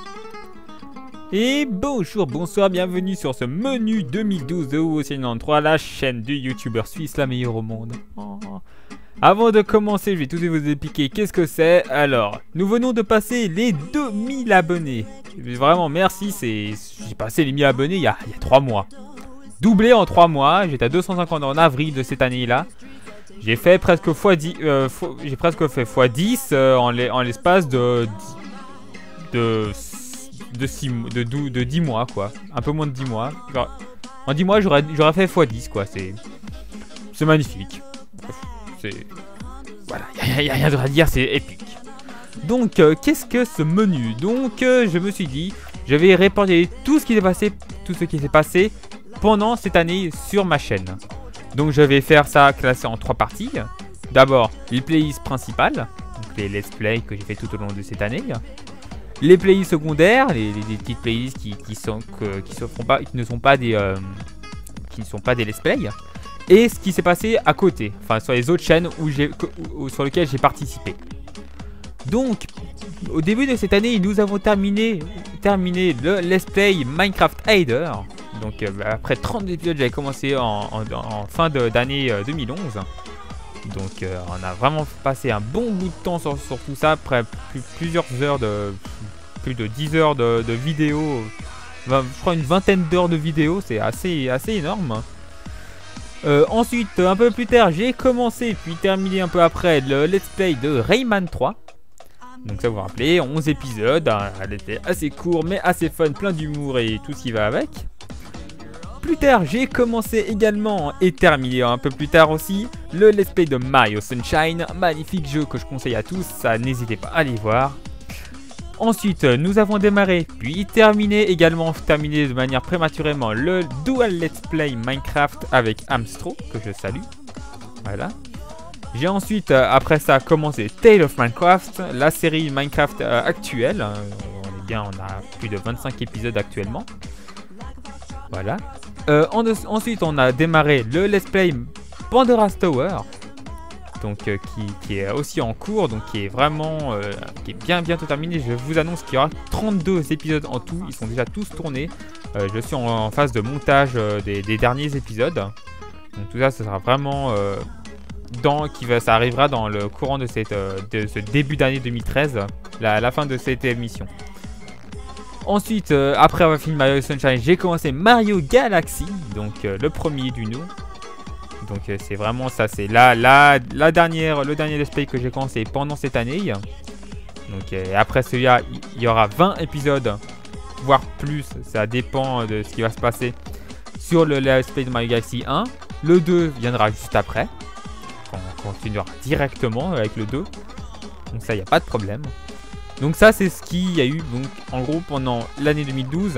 Et bonjour, bonsoir, bienvenue sur ce menu 2012 de WoWC93, la chaîne du youtubeur suisse la meilleure au monde. Oh. Avant de commencer, je vais tout de suite vous expliquer qu'est-ce que c'est. Alors, nous venons de passer les 2000 abonnés. Vraiment, merci, j'ai passé les 1000 abonnés il y a 3 mois. Doublé en 3 mois, j'étais à 250 en avril de cette année-là. J'ai fait presque x10, j'ai presque fait x10 en l'espace de 10 mois quoi, un peu moins de 10 mois. Genre, en 10 mois j'aurais fait x10 quoi, c'est magnifique. Voilà, y a rien d'autre à dire, c'est épique. Donc qu'est-ce que ce menu? Donc je me suis dit, je vais reporter tout ce qui s'est passé pendant cette année sur ma chaîne. Donc je vais faire ça classé en 3 parties. D'abord les playlists principales, donc les let's play que j'ai fait tout au long de cette année. Les playlists secondaires, les petites playlists qui ne sont pas des let's play. Et ce qui s'est passé à côté, enfin sur les autres chaînes sur lesquelles j'ai participé. Donc, au début de cette année, nous avons terminé le let's play Minecraft Aider. Donc, après 30 épisodes, j'avais commencé en fin d'année 2011. Donc, on a vraiment passé un bon bout de temps sur tout ça, après plusieurs heures plus de 10 heures de vidéos, je crois une vingtaine d'heures de vidéos, c'est assez énorme. Ensuite, un peu plus tard, j'ai commencé puis terminé un peu après le let's play de Rayman 3. Donc ça vous vous rappelez, 11 épisodes, elle était assez court mais assez fun, plein d'humour et tout ce qui va avec. Plus tard, j'ai commencé également et terminé un peu plus tard aussi le let's play de Mario Sunshine, magnifique jeu que je conseille à tous, ça n'hésitez pas à aller voir. Ensuite, nous avons démarré, puis terminé de manière prématurément le Dual Let's Play Minecraft avec Amstro, que je salue. Voilà. J'ai ensuite, après ça, commencé Tale of Minecraft, la série Minecraft actuelle. On a plus de 25 épisodes actuellement. Voilà. Ensuite, on a démarré le Let's Play Pandora's Tower. Donc qui est aussi en cours, donc qui est vraiment qui est bientôt terminé. Je vous annonce qu'il y aura 32 épisodes en tout, ils sont déjà tous tournés. Je suis en phase de montage des derniers épisodes. Donc tout ça, ce sera vraiment ça arrivera dans le courant de ce début d'année 2013, la fin de cette émission. Ensuite, après avoir fini Mario Sunshine, j'ai commencé Mario Galaxy, donc le premier du nom. Donc c'est vraiment ça, c'est le dernier let's play que j'ai commencé pendant cette année. Donc après celui-là, il y aura 20 épisodes, voire plus, ça dépend de ce qui va se passer sur le let's play de Mario Galaxy 1. Le 2 viendra juste après, on continuera directement avec le 2. Donc ça, il n'y a pas de problème. Donc ça, c'est ce qu'il y a eu donc, en gros pendant l'année 2012.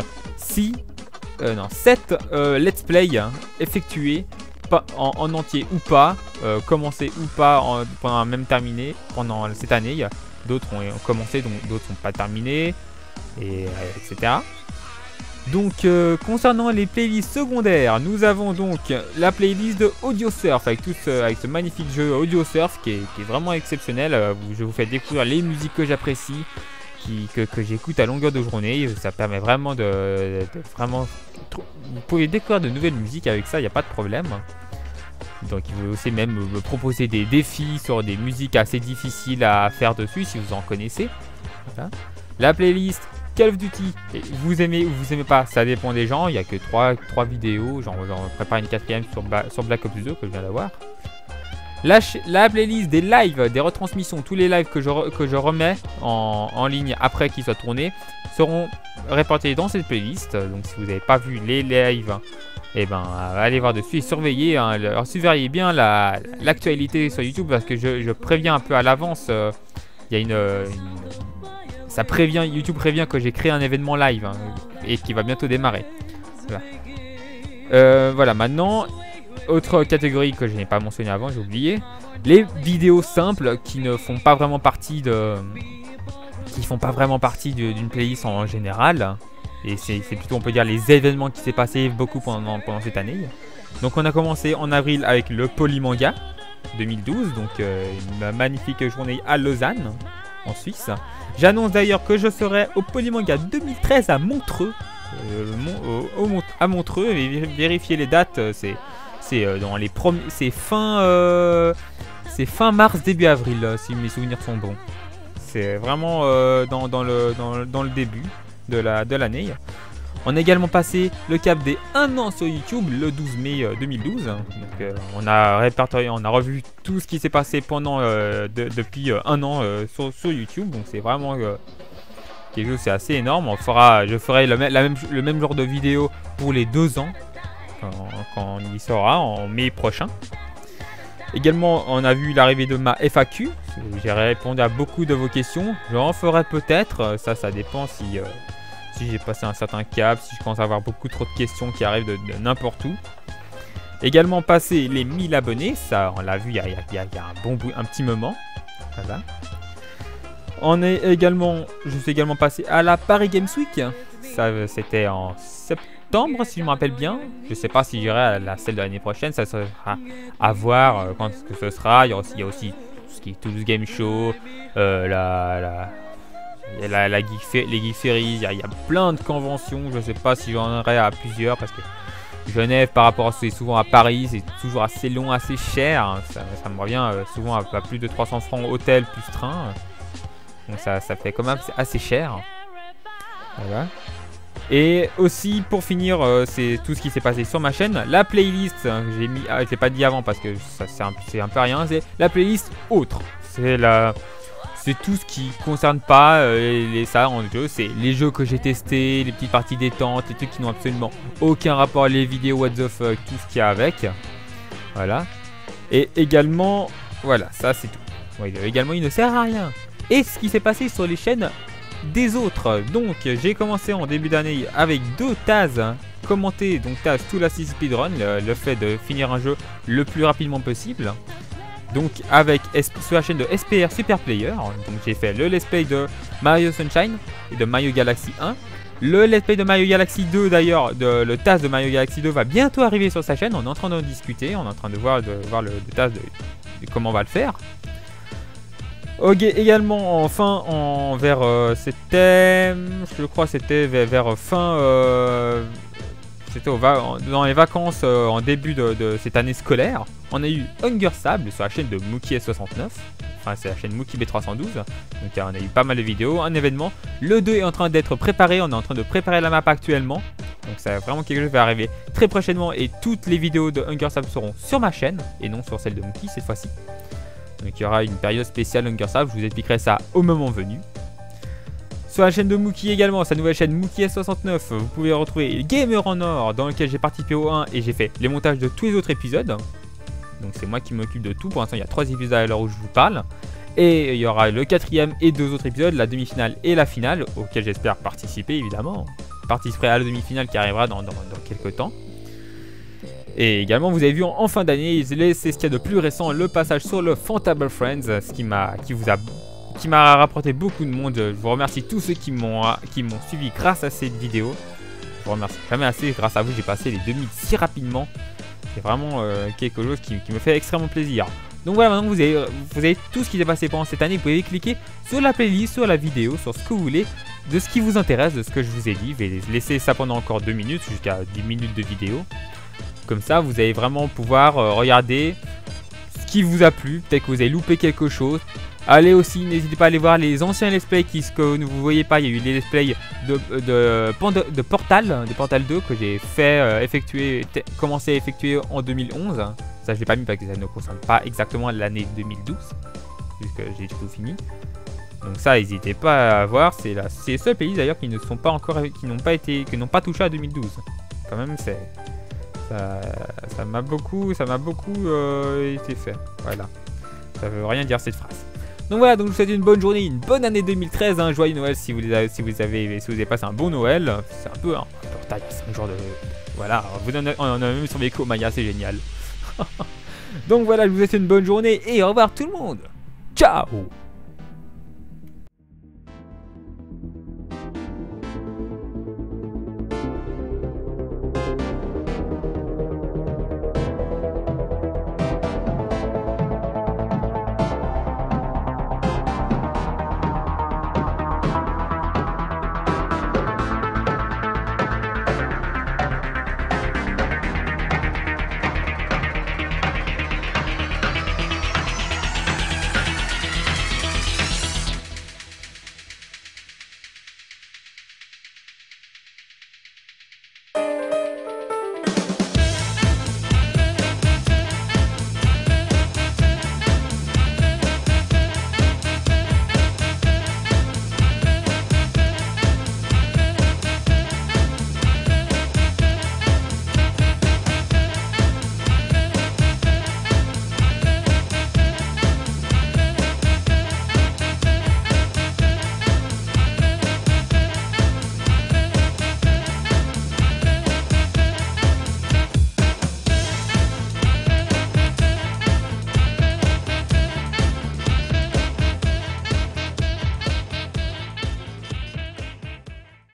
7 let's play effectués. En entier ou pas, commencé ou pas, pendant même terminé pendant cette année. D'autres ont commencé, donc d'autres sont pas terminés, etc. Donc concernant les playlists secondaires, nous avons donc la playlist de Audiosurf avec ce magnifique jeu Audiosurf qui est vraiment exceptionnel. Je vous fais découvrir les musiques que j'apprécie, que j'écoute à longueur de journée. Ça permet vraiment vraiment... Vous pouvez découvrir de nouvelles musiques avec ça, il n'y a pas de problème. Donc il veut aussi même me proposer des défis sur des musiques assez difficiles à faire dessus si vous en connaissez. Voilà. La playlist Call of Duty, vous aimez ou vous aimez pas, ça dépend des gens. Il n'y a que 3 vidéos, j'en prépare une 4ème sur Black Ops 2 que je viens d'avoir. La playlist des lives, des retransmissions, tous les lives que je remets en ligne après qu'ils soient tournés seront répartis dans cette playlist. Donc si vous n'avez pas vu les lives, eh ben allez voir dessus et surveillez, surveillez bien l'actualité sur YouTube, parce que je préviens un peu à l'avance. Il y a ça prévient, YouTube prévient que j'ai créé un événement live et qui va bientôt démarrer. Voilà. Voilà, maintenant, autre catégorie que je n'ai pas mentionné avant, j'ai oublié, les vidéos simples qui ne font pas vraiment partie d'une playlist en général. Et c'est plutôt, on peut dire, les événements qui s'est passé beaucoup pendant cette année. Donc on a commencé en avril avec le Polymanga 2012, donc une magnifique journée à Lausanne. en Suisse. J'annonce d'ailleurs que je serai au Polymanga 2013 à Montreux. À Montreux, et vérifier les dates, c'est dans les premiers, c'est fin mars début avril si mes souvenirs sont bons. C'est vraiment dans le début de l'année. On a également passé le cap des 1 an sur YouTube le 12 mai 2012. Donc, on a répertorié, on a revu tout ce qui s'est passé pendant depuis 1 an sur YouTube. Donc c'est vraiment quelque chose, c'est assez énorme. Je ferai le même genre de vidéo pour les 2 ans quand on y sera en mai prochain. Également, on a vu l'arrivée de ma FAQ. J'ai répondu à beaucoup de vos questions. J'en ferai peut-être. Ça dépend si j'ai passé un certain cap, si je commence à avoir beaucoup trop de questions qui arrivent de n'importe où. Également passé les 1000 abonnés. Ça, on l'a vu il y a un petit moment. Voilà. Je suis également passé à la Paris Games Week. Ça, c'était en septembre, si je me rappelle bien. Je ne sais pas si j'irai à celle de l'année prochaine. Ça sera à voir quand est-ce que ce sera. Il y a aussi tout ce qui est Toulouse Game Show, les Geek Series. Il y a plein de conventions. Je ne sais pas si j'en aurai à plusieurs parce que Genève, par rapport à c'est souvent à Paris, c'est toujours assez long, assez cher. Ça me revient souvent à plus de 300 francs hôtel plus train. Donc ça fait quand même assez cher. Voilà. Et aussi pour finir, c'est tout ce qui s'est passé sur ma chaîne. La playlist, j'ai mis, je l'ai pas dit avant parce que c'est un peu rien. C'est la playlist autre. C'est tout ce qui concerne pas ça en jeu. C'est les jeux que j'ai testés, les petites parties détente, les trucs qui n'ont absolument aucun rapport à les vidéos what the fuck, tout ce qu'il y a avec. Voilà. Et également, voilà, ça c'est tout. Ouais, également, il ne sert à rien. Et ce qui s'est passé sur les chaînes des autres. Donc j'ai commencé en début d'année avec 2 Taz commentés. Donc Taz tout la speedrun, le fait de finir un jeu le plus rapidement possible. Donc avec sur la chaîne de SPR Super Player. Donc j'ai fait le let's play de Mario Sunshine et de Mario Galaxy 1. Le let's play de Mario Galaxy 2 d'ailleurs, le Taz de Mario Galaxy 2 va bientôt arriver sur sa chaîne. On est en train de discuter, on est en train de voir le Taz de comment on va le faire. Ok, également c'était, je crois c'était vers fin, c'était dans les vacances en début de cette année scolaire. On a eu Hunger Sable sur la chaîne de Mookie S69, enfin c'est la chaîne Mookie B312, donc on a eu pas mal de vidéos, un événement. Le 2 est en train d'être préparé, on est en train de préparer la map actuellement, donc c'est vraiment quelque chose qui va arriver très prochainement et toutes les vidéos de Hunger Sable seront sur ma chaîne et non sur celle de Mookie cette fois-ci. Donc il y aura une période spéciale Hunger Sable, je vous expliquerai ça au moment venu. Sur la chaîne de Mookie également, sa nouvelle chaîne Mookie S69, vous pouvez retrouver Gamer en Or dans lequel j'ai participé au 1 et j'ai fait les montages de tous les autres épisodes. Donc c'est moi qui m'occupe de tout, pour l'instant il y a 3 épisodes à l'heure où je vous parle. Et il y aura le 4e et 2 autres épisodes, la demi-finale et la finale, auquel j'espère participer évidemment. Je participerai à la demi-finale qui arrivera dans quelques temps. Et également vous avez vu en fin d'année, c'est ce qu'il y a de plus récent, le passage sur le Fantable Friends, ce qui m'a rapporté beaucoup de monde. Je vous remercie tous ceux qui m'ont suivi grâce à cette vidéo. Je vous remercie jamais assez, grâce à vous j'ai passé les 2000 si rapidement. C'est vraiment quelque chose qui me fait extrêmement plaisir. Donc voilà, maintenant vous avez tout ce qui s'est passé pendant cette année. Vous pouvez cliquer sur la playlist, sur la vidéo, sur ce que vous voulez, de ce qui vous intéresse, de ce que je vous ai dit. Je vais laisser ça pendant encore 2 minutes, jusqu'à 10 minutes de vidéo. Comme ça, vous allez vraiment pouvoir regarder ce qui vous a plu. Peut-être que vous avez loupé quelque chose. Allez aussi, n'hésitez pas à aller voir les anciens let's play que vous ne voyez pas. Il y a eu les let's play de Portal 2 que j'ai commencé à effectuer en 2011. Ça, je l'ai pas mis parce que ça ne concerne pas exactement l'année 2012, puisque j'ai tout fini. Donc ça, n'hésitez pas à voir. C'est les seuls pays d'ailleurs qui ne sont pas encore, qui n'ont pas touché à 2012. Quand même, ça m'a beaucoup été fait. Voilà. Ça veut rien dire cette phrase. Donc voilà, donc je vous souhaite une bonne journée, une bonne année 2013, un joyeux Noël si vous avez passé un bon Noël. C'est un peu portail, c'est un genre de... Voilà, on en a même sur Meko Maya, c'est génial. Donc voilà, je vous souhaite une bonne journée et au revoir tout le monde. Ciao.